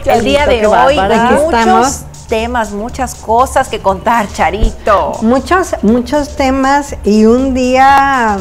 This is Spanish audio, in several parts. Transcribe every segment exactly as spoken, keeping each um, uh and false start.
el día de hoy Aquí muchos estamos. temas, muchas cosas que contar, Charito. Muchos, muchos temas y un día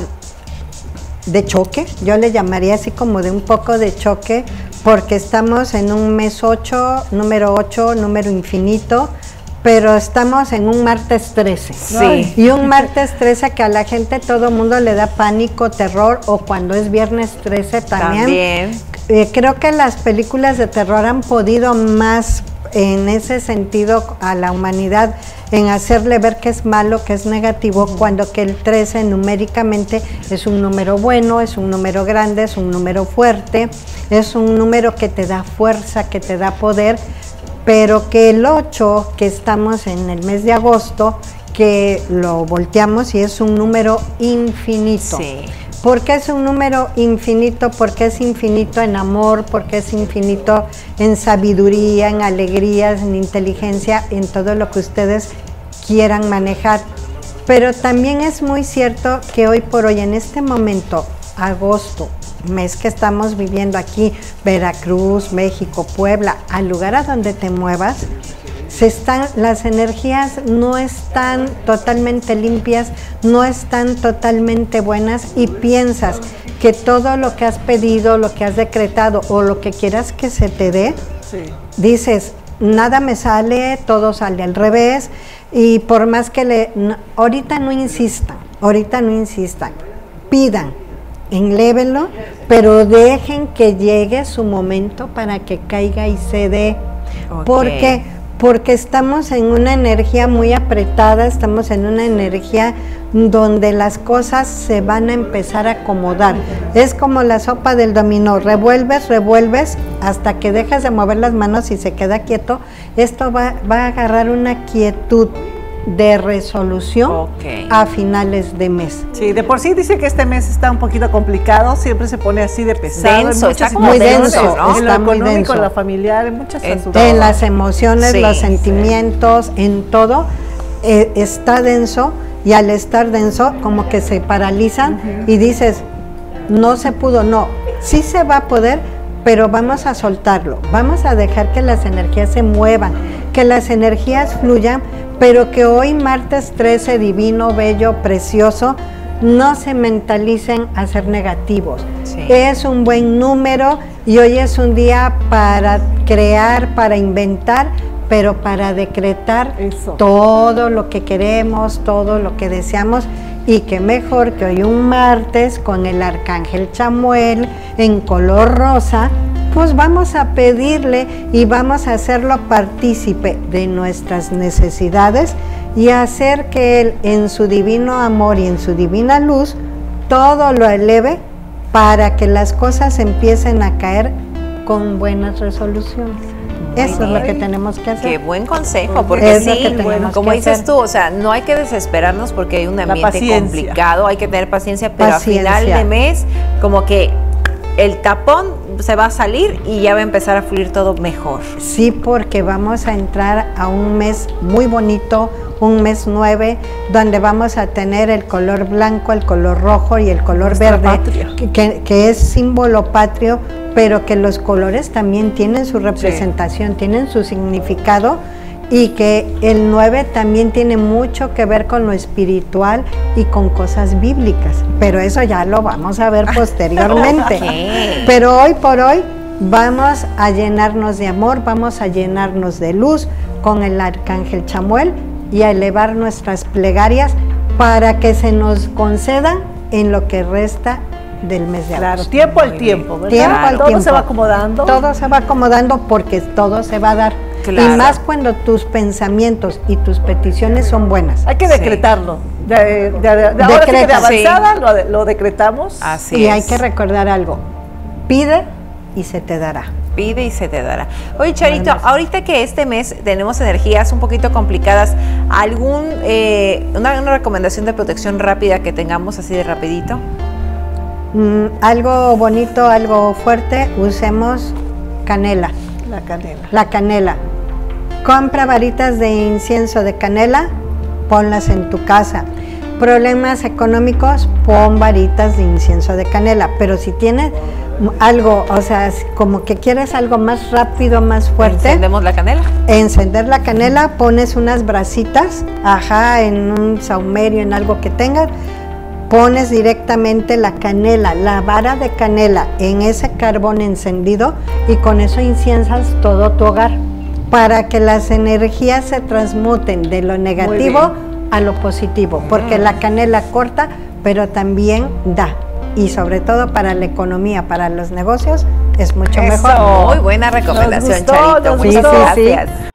de choque, yo le llamaría así como de un poco de choque, porque estamos en un mes ocho, número ocho, número infinito, pero estamos en un martes trece. Sí. Y un martes trece que a la gente, todo el mundo le da pánico, terror, o cuando es viernes trece también. También. Eh, creo que las películas de terror han podido más en ese sentido a la humanidad, en hacerle ver que es malo, que es negativo, uh-huh. cuando que el trece numéricamente es un número bueno, es un número grande, es un número fuerte, es un número que te da fuerza, que te da poder, pero que el ocho, que estamos en el mes de agosto, que lo volteamos y es un número infinito. Sí. ¿Por qué es un número infinito? Porque es infinito en amor, porque es infinito en sabiduría, en alegrías, en inteligencia, en todo lo que ustedes quieran manejar. Pero también es muy cierto que hoy por hoy, en este momento, agosto, mes que estamos viviendo aquí, Veracruz, México, Puebla, al lugar a donde te muevas, se están, las energías no están totalmente limpias, no están totalmente buenas y piensas que todo lo que has pedido, lo que has decretado o lo que quieras que se te dé, sí. dices, nada me sale, todo sale al revés y por más que le, no, ahorita no insistan, ahorita no insistan, pidan, enlévenlo, pero dejen que llegue su momento para que caiga y se dé, okay. porque porque estamos en una energía muy apretada, estamos en una energía donde las cosas se van a empezar a acomodar. Es como la sopa del dominó, revuelves, revuelves, hasta que dejas de mover las manos y se queda quieto. Esto va, va a agarrar una quietud de resolución okay. a finales de mes. Sí, de por sí dice que este mes está un poquito complicado, siempre se pone así de pesado. Denso, está muy denso, ¿no? En lo está muy económico, denso. en lo familiar, en muchas en, en las emociones, sí, los sentimientos, sí. en todo, eh, está denso y al estar denso como que se paralizan uh-huh. y dices, no se pudo, no, sí se va a poder, pero vamos a soltarlo, vamos a dejar que las energías se muevan, que las energías fluyan, pero que hoy martes trece, divino, bello, precioso, no se mentalicen a ser negativos. Sí. Es un buen número y hoy es un día para crear, para inventar, pero para decretar Eso. todo lo que queremos, todo lo que deseamos, y que mejor que hoy un martes con el arcángel Chamuel en color rosa, pues vamos a pedirle y vamos a hacerlo partícipe de nuestras necesidades y hacer que él en su divino amor y en su divina luz todo lo eleve para que las cosas empiecen a caer con buenas resoluciones. Muy Eso bien. es lo que tenemos que hacer. Qué buen consejo, porque es sí, como dices hacer. tú, o sea, no hay que desesperarnos porque hay un ambiente complicado, hay que tener paciencia, pero paciencia. a final de mes, como que el tapón se va a salir y ya va a empezar a fluir todo mejor. Sí, porque vamos a entrar a un mes muy bonito, un mes nueve, donde vamos a tener el color blanco, el color rojo y el color Nuestra verde, que, que es símbolo patrio, pero que los colores también tienen su representación, sí. tienen su significado, y que el nueve también tiene mucho que ver con lo espiritual y con cosas bíblicas, pero eso ya lo vamos a ver posteriormente. Okay. Pero hoy por hoy vamos a llenarnos de amor, vamos a llenarnos de luz con el arcángel Chamuel y a elevar nuestras plegarias para que se nos concedan en lo que resta del mes de agosto. Claro, tiempo al tiempo, ¿verdad? Tiempo al todo tiempo. se va acomodando. Todo se va acomodando porque todo se va a dar. Claro. Y más cuando tus pensamientos y tus peticiones son buenas. Hay que decretarlo. Sí. De, de, de, de, de ahora sí que de avanzada sí. lo, lo decretamos. Así y es. hay que recordar algo. Pide y se te dará. Pide y se te dará. Oye, Charito, ahorita que este mes tenemos energías un poquito complicadas, ¿algún eh, una, una recomendación de protección rápida que tengamos así de rapidito? Mm, algo bonito, algo fuerte, usemos canela. La canela. La canela. Compra varitas de incienso de canela, ponlas en tu casa. Problemas económicos, pon varitas de incienso de canela. Pero si tienes algo, o sea, como que quieres algo más rápido, más fuerte. ¿Encendemos la canela? Encender la canela, pones unas brasitas, ajá, en un saumerio, en algo que tengas, pones directamente la canela, la vara de canela en ese carbón encendido y con eso inciensas todo tu hogar para que las energías se transmuten de lo negativo a lo positivo, porque la canela corta, pero también da. Y sobre todo para la economía, para los negocios, es mucho Eso, mejor. Muy buena recomendación, Nos gustó, Charito. nos Muchas gustó. gracias. Sí, sí.